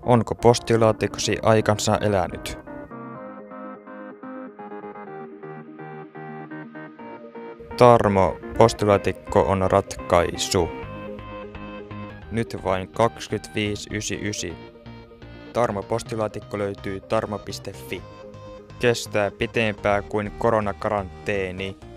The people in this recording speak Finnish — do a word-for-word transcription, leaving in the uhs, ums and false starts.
Onko postilaatikosi aikansa elänyt? Tarmo, postilaatikko on ratkaisu. Nyt vain kaksikymmentäviisi yhdeksänkymmentäyhdeksän. Tarmo postilaatikko löytyy tarmo piste fi. Kestää pitempää kuin koronakaranteeni.